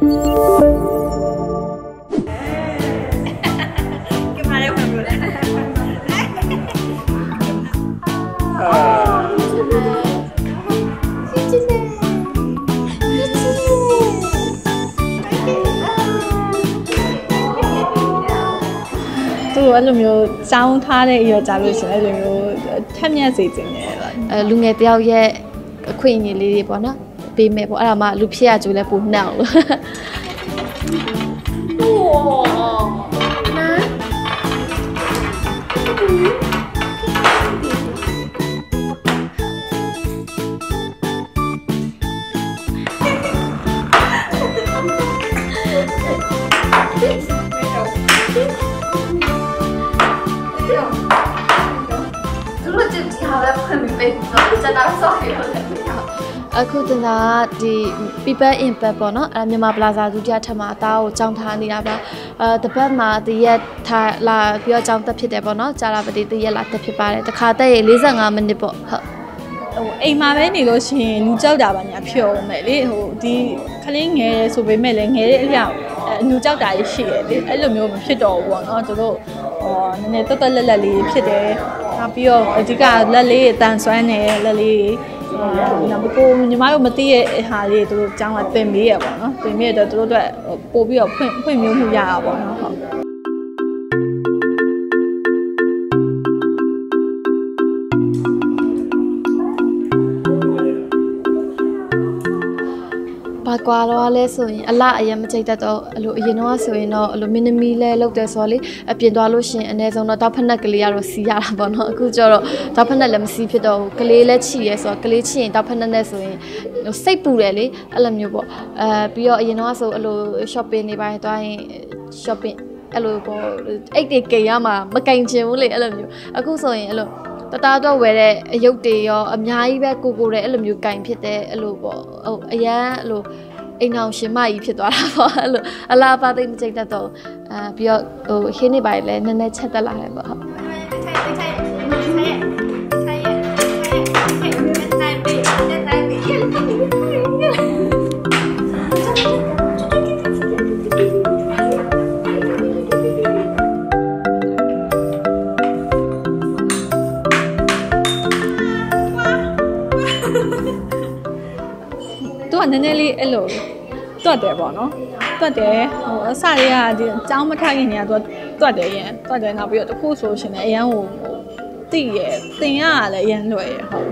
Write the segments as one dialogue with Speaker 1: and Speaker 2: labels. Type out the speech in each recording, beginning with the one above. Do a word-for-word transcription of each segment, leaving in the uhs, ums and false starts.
Speaker 1: အဲ့လိုမျိုးစောင်းထားတဲ့အရာကြလို့ရှင်အဲ့လိုမျိုးထက်မြက်စေခြင်းနဲ့အဲလူငယ်တယောက်ရဲ့အခွင့်အရေးလေးတွေပေါ့နော်ပေးမယ်ပေါ့အဲ့ဒါမှလူဖြစ်ရကြိုးလဲပိုနှောက်လို့အခုတနာဒီ people impact ပေါ့နော်အဲ့မြန်မာပလာဇာဒုတိယထပ်မှာအသားကိုကြောင်းထားနေတာပါအဲတပတ်မှာတရက်ထားလာပြီးတော့ကြောင်းတက်ဖြစ်တယ်ပေါ့နော်ကြာလာပတိတရက်လာတက်ဖြစ်ပါတယ်တခါတက်ရေ၄၅မိနစ်ပေါ့ဟုတ်ဟိုအိမ်မှာပဲနေလို့ရှိရင်လူကြောက်တာပါညာဖြစ်အောင်မယ်လေဟိုဒီခလေးငယ်ဆိုပေမဲ့လည်းငယ်တဲ့အလျောက်အညူကြောက်တာရှိရလေအဲ့လိုမျိုးမဖြစ်တော့ဘူးပေါ့နော်သူတို့ဟောနည်းနည်းတက်တက်လက်လက်လေးဖြစ်တယ်နောက်ပြီးတော့အဓိကလက်လေးအတန်ဆွမ်းနေလက်လေးနောက်ပြီးကိုညီမတို့မသိရဲ့ဟာလေးတို့ကျောင်းကတင်ပေးရပေါ့နော်တင်ပေးရတော့တို့တို့ပို့ပြီးတော့ဖွင့်ဖွင့်မျိုးမှုရတာပေါ့နော်ဟုတ်ဘာကွာတော့လဲဆိုရင်အလားအရင်မကြိတ်တတ်တော့အဲ့လိုအရင်တော့ဆိုရင်တော့အဲ့လိုမင်းသမီးလဲလောက်တယ်ဆိုတော့လေအပြင်သွားလို့ရှိရင်အနည်းဆုံးတော့တောက်ဖက်နှက်ကလေးကတော့စီးရတာပေါ့နော်အခုကျတော့တောက်ဖက်နှက်လည်းမစီးဖြစ်တော့ဘူးကလေးလည်းချီရဲဆိုတော့ကလေးချီရင်တောက်ဖက်နှက်နဲ့ဆိုရင်စိတ်ပူတယ်လေအဲ့လိုမျိုးပေါ့အဲပြီးတော့အရင်တော့ဆိုအဲ့လို shopping နေပိုင်းသွားရင် shopping အဲ့လိုပေါ့အိတ်တွေကိန်ရမှာမကိန်ချင်ဘူးလေအဲ့လိုမျိုးအခုဆိုရင်အဲ့လိုတသားတော့ဝယ်တဲ့အယုတ်တွေရောအများကြီးပဲကိုကိုတဲ့အဲ့လိုမျိုးကင်ဖြစ်တဲ့အဲ့လိုပေါ့ဟိုအရန်အဲ့လိုအိမ်အောင်ရှင်မကြီးဖြစ်သွားတာပေါ့အဲ့လိုအလားပါသိမကြိတ်တတ်တော့အာပြီးတော့ဟိုခင်းနေပါလေနည်းနည်းချက်တက်လာတယ်ပေါ့ဟုတ်နည်းနည်းလေးအဲ့လိုတွတ်တယ်ပေါ့နော်တွတ်တယ်ဟိုအစတွေကဒီအကြောင်းမထခင်နေရတော့တွတ်တယ်ရန်တွတ်တယ်နောက်ပြီးတော့တခုဆိုရှင်လည်းအရန်ဟိုတိရယ်တင်ရလည်းအရန်လွယ်ရယ်ဟုတ်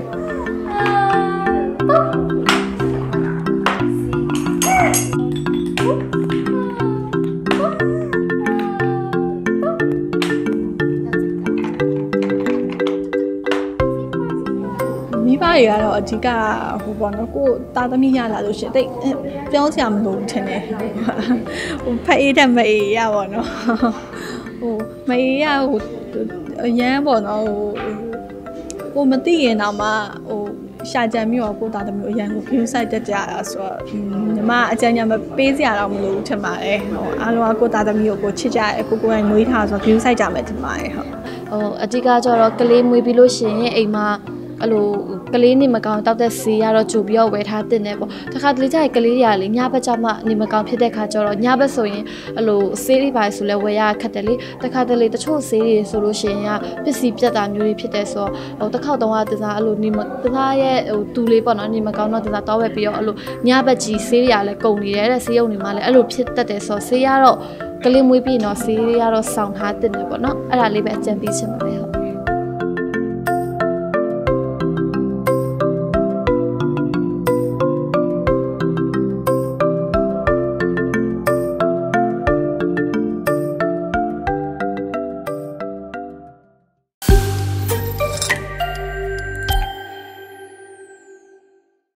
Speaker 1: မိဘတွေကတော့အဓိကဟိုပေါ့နော်ကိုတာသမီးရလာလို့ရှင်တိတ်ပြောစရာမလိုဘူးထင်တယ်ဟိုဖက်အေးတဲ့မအေးရပါတော့ဟိုမအေးရဟိုအရန်ပေါ့နော်ဟိုကိုမသိရင်တော့မှဟိုရှာကြံပြီးတော့ကိုတာသမီးအရန်ကို view site တက်ကြတာဆိုတော့ညီမအကြံဉာဏ်မပေးစရာတော့မလိုဘူးထင်ပါတယ်ဟိုအားလုံးကကိုတာသမီးကိုကိုချစ်ကြတယ်ကိုကိုယ်ကမွေးထားဆိုတော့ view site ကြမယ်ထင်ပါတယ်ဟုတ်ဟိုအဓိကကျတော့ကလေးမွေးပြီးလို့ရှိရင်အိမ်မှာအဲ့လိုကလေးနေမကောင်းတောက်တဲ့ဆေးရတော့ကြိုပြီးတော့ဝယ်ထားတင်တယ်ပေါ့တခါတလေကျရင်ကလေးတွေကလေညဘက်ကျမှနေမကောင်းဖြစ်တဲ့ခါကျတော့ညဘက်ဆိုရင်အဲ့လိုဆေးတွေပါဆိုလဲဝယ်ရခက်တယ်လေတခါတလေတချို့ဆေးတွေဆိုလို့ရှိရင်ကပစ္စည်းပြတ်တာမျိုးတွေဖြစ်တယ်ဆိုတော့ဟိုတစ်ခေါက်တုန်းကတစားအဲ့လိုနေမတစားရဲ့ဟိုတူလေးပေါ့နော်နေမကောင်းတော့တစားတောဝယ်ပြီးတော့အဲ့လိုညဘက်ကြီးဆေးတွေကလည်းကုန်နေတယ်တဲ့ဆေးရုံတွေမှာလည်းအဲ့လိုဖြစ်တတ်တယ်ဆိုတော့ဆေးရတော့ကလေးမွေးပြီးတော့ဆေးတွေကတော့စောင့်ထားတင်တယ်ပေါ့နော်အဲ့ဒါလေးပဲအကြံပေးချင်ပါတယ်ဟုတ်